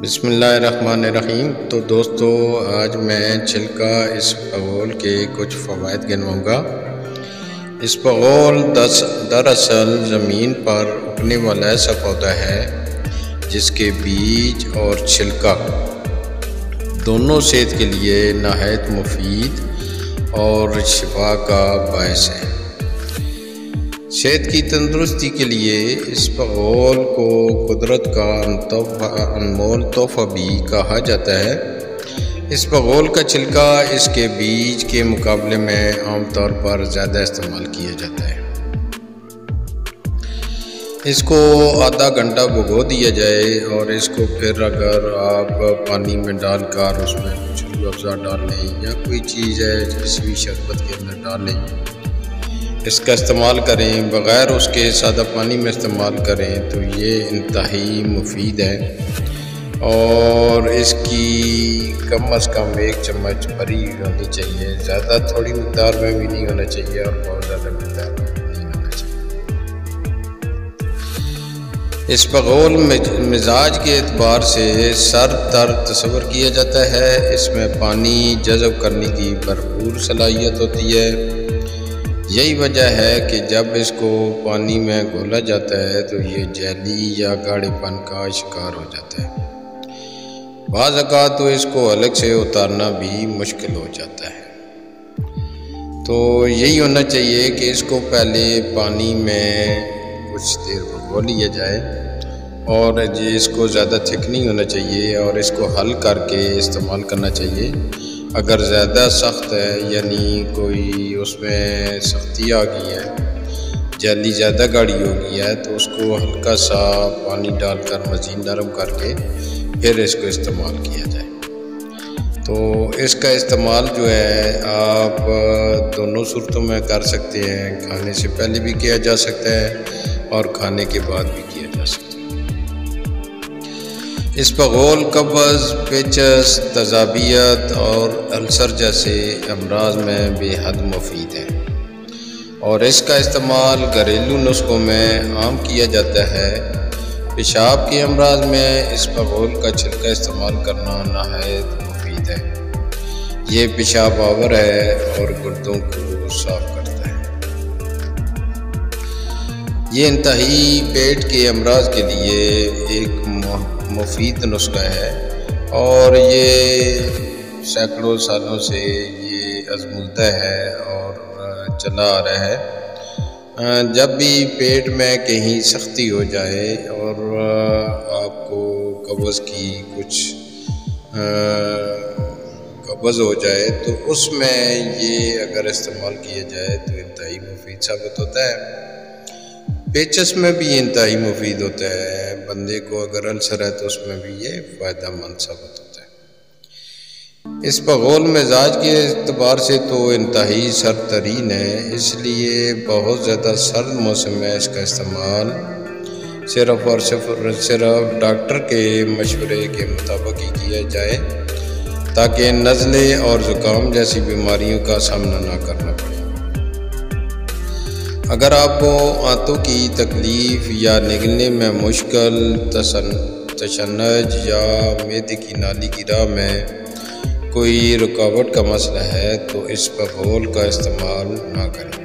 بسم اللہ الرحمن الرحیم۔ تو دوستو، آج میں چھلکا اسپغول کے کچھ فوائد گنواؤں گا۔ اسپغول دراصل زمین پر اگنے والا ایسا پودا ہے جس کے بیج اور چھلکا دونوں صحت کے لیے نہایت مفید اور شفا کا باعث ہے۔ صحت کی تندرستی کے لیے اسپغول کو قدرت کا انمول تحفہ بھی کہا جاتا ہے۔ اسپغول کا چھلکا اس کے بیج کے مقابلے میں عام طور پر زیادہ استعمال کیا جاتا ہے۔ اس کو آدھا گھنٹہ بھگو دیا جائے اور اس کو پھر اگر آپ پانی میں ڈال کر اس میں کچھ روح افزا ڈال لیں یا کوئی چیز ہے کسی بھی شربت کے اندر ڈال لیں، اس کا استعمال کریں، بغیر اس کے سادہ پانی میں استعمال کریں تو یہ انتہائی مفید ہے۔ اور اس کی کم از کم 1 چمچ بھری ہونی چاہیے، زیادہ تھوڑی مقدار میں بھی نہیں ہونا چاہیے اور بہت زیادہ مقدار میں بھی نہیں ہونا چاہیے۔ اسپغول مزاج کے اعتبار سے سرد تر تصور کیا جاتا ہے۔ اس میں پانی جذب کرنے کی بھرپور صلاحیت ہوتی ہے۔ یہی وجہ ہے کہ جب اس کو پانی میں گھولا جاتا ہے تو یہ جیلی یا گاڑے پن کا شکار ہو جاتا ہے۔ بعض اوقات تو اس کو الگ سے اتارنا بھی مشکل ہو جاتا ہے۔ تو یہی ہونا چاہیے کہ اس کو پہلے پانی میں کچھ دیر بھگو لیا جائے اور اس کو زیادہ تھک نہیں ہونا چاہیے اور اس کو حل کر کے استعمال کرنا چاہیے۔ اگر زیادہ سخت ہے یعنی کوئی اس میں سختی آ گئی ہے، جیلی زیادہ گاڑھی ہو گئی ہے، تو اس کو ہلکا سا پانی ڈال کر مزید نرم کر کے پھر اس کو استعمال کیا جائے۔ تو اس کا استعمال جو ہے آپ دونوں صورتوں میں کر سکتے ہیں، کھانے سے پہلے بھی کیا جا سکتا ہے اور کھانے کے بعد بھی کیا جا سکتا ہے۔ اسپغول قبض، پیچس، تیزابیت اور السر جیسے امراض میں بے حد مفید ہے اور اس کا استعمال گھریلو نسخوں میں عام کیا جاتا ہے۔ پیشاب کے امراض میں اسپغول کا چھلکا استعمال کرنا نہایت مفید ہے۔ یہ پیشاب آور ہے اور گردوں کو صاف کرتا ہے۔ یہ انتہائی پیٹ کے امراض کے لیے ایک مفید نسخہ ہے اور یہ سینکڑوں سالوں سے یہ آزمودہ ہے اور چلا آ رہا ہے۔ جب بھی پیٹ میں کہیں سختی ہو جائے اور آپ کو قبض کی کچھ قبض ہو جائے تو اس میں یہ اگر استعمال کیا جائے تو انتہائی مفید ثابت ہوتا ہے۔ پیچس میں بھی انتہائی مفید ہوتا ہے، بندے کو اگر السر ہے تو اس میں بھی یہ فائدہ مند ثابت ہوتا ہے۔ اسپغول مزاج کے اعتبار سے تو انتہائی سرد ترین ہے، اس لیے بہت زیادہ سرد موسم میں اس کا استعمال صرف اور صرف ڈاکٹر کے مشورے کے مطابق ہی کیا جائے تاکہ نزلے اور زکام جیسی بیماریوں کا سامنا نہ کرنا پڑے۔ اگر آپ کو آنتوں کی تکلیف یا نگلنے میں مشکل، تشنج یا معدے کی نالی کی راہ میں کوئی رکاوٹ کا مسئلہ ہے تو اسپغول کا استعمال نہ کریں۔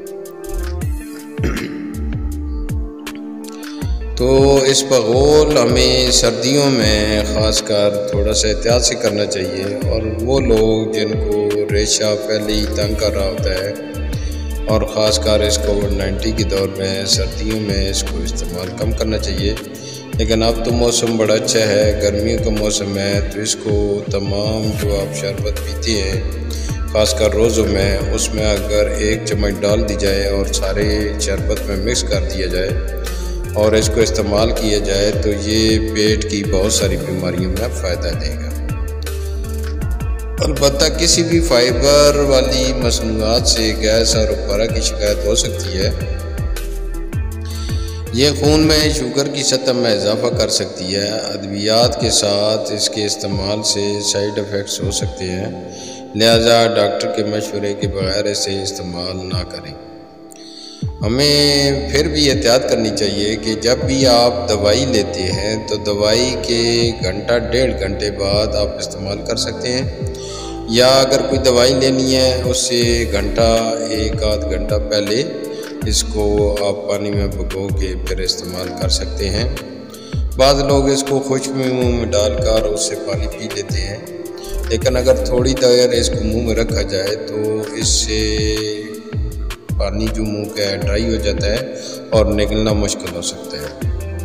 تو اسپغول ہمیں سردیوں میں خاص کر تھوڑا سا احتیاط سے کرنا چاہیے اور وہ لوگ جن کو ریشہ پہلے ہی تنگ کر رہا ہوتا ہے اور خاص کر اس کووڈ-19 کے دور میں سردیوں میں اس کو استعمال کم کرنا چاہیے۔ لیکن اب تو موسم بڑا اچھا ہے، گرمیوں کا موسم ہے، تو اس کو تمام جو آپ شربت پیتے ہیں خاص کر روزوں میں، اس میں اگر 1 چمچ ڈال دی جائے اور سارے شربت میں مکس کر دیا جائے اور اس کو استعمال کیا جائے تو یہ پیٹ کی بہت ساری بیماریوں میں فائدہ دے گا۔ البتہ کسی بھی فائبر والی مصنوعات سے گیس اور اپرا کی شکایت ہو سکتی ہے۔ یہ خون میں شوگر کی سطح میں اضافہ کر سکتی ہے۔ ادویات کے ساتھ اس کے استعمال سے سائیڈ ایفیکٹس ہو سکتے ہیں، لہذا ڈاکٹر کے مشورے کے بغیر اسے استعمال نہ کریں۔ ہمیں پھر بھی احتیاط کرنی چاہیے کہ جب بھی آپ دوائی لیتے ہیں تو دوائی کے گھنٹہ 1.5 گھنٹے بعد آپ استعمال کر سکتے ہیں، یا اگر کوئی دوائی لینی ہے اس سے گھنٹہ 1-8 گھنٹہ پہلے اس کو آپ پانی میں بھگو کے پھر استعمال کر سکتے ہیں۔ بعض لوگ اس کو خشک منہ میں ڈال کر اس سے پانی پی لیتے ہیں، لیکن اگر تھوڑی دیر اس کو منہ میں رکھا جائے تو اس سے پانی جو منہ کا ڈرائی ہو جاتا ہے اور نگلنا مشکل ہو سکتا ہے۔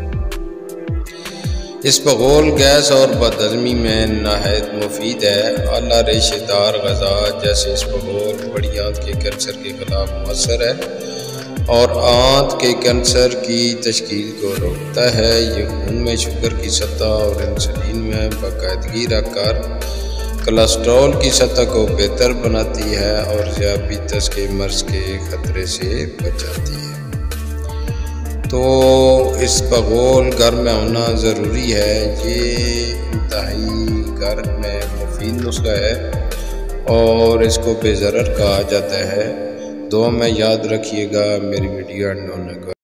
اسپغول گیس اور بدہضمی میں نہایت مفید ہے۔ اعلیٰ ریشے دار غذا جیسے اسپغول بڑی آنت کے کینسر کے خلاف مؤثر ہے اور آنت کے کینسر کی تشکیل کو روکتا ہے۔ یہ خون میں شوگر کی سطح اور انسولین میں باقاعدگی رکھ کر کولیسٹرول کی سطح کو بہتر بناتی ہے اور ذیابیطس کے مرض کے خطرے سے بچاتی ہے۔ تو اسپغول گھر میں ہونا ضروری ہے۔ یہ انتہائی گھر میں مفید نسخہ ہے اور اس کو بے ضرر کہا جاتا ہے۔ دعا میں یاد رکھیے گا۔ میری ویڈیو اینڈ ہونے کا